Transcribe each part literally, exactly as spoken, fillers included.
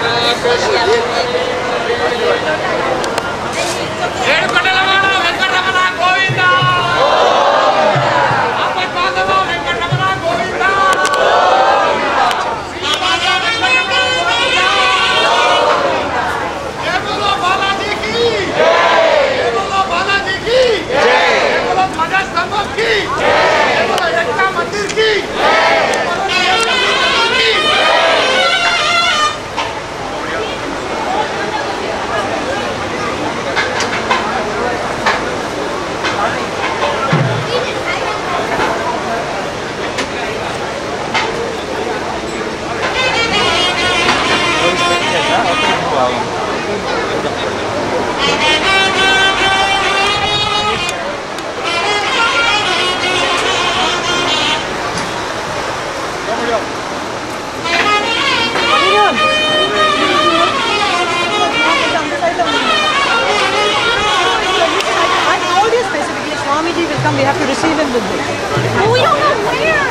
Swamiji will come, we have to receive him with this. Oh, we don't know where!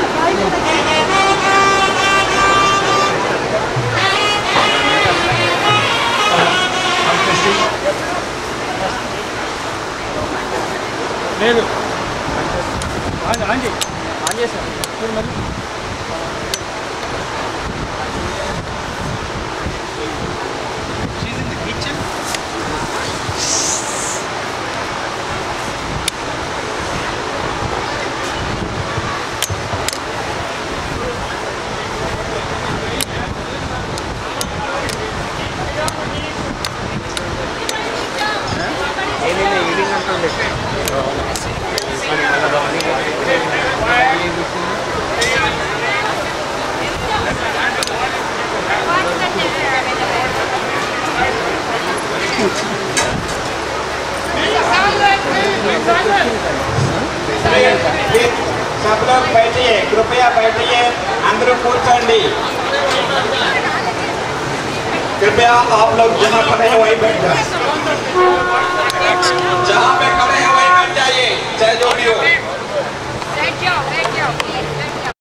లేదు on on చేయి on చేసాను చూడు మరి she's in the kitchen ఏనేనే evening అంటుండే सब लोग बैठिए, कृपया बैठिए, अंदर कूर्चोंडी। कृपया आप लोग जहाँ पर हैं वहीं बैठ जाएं।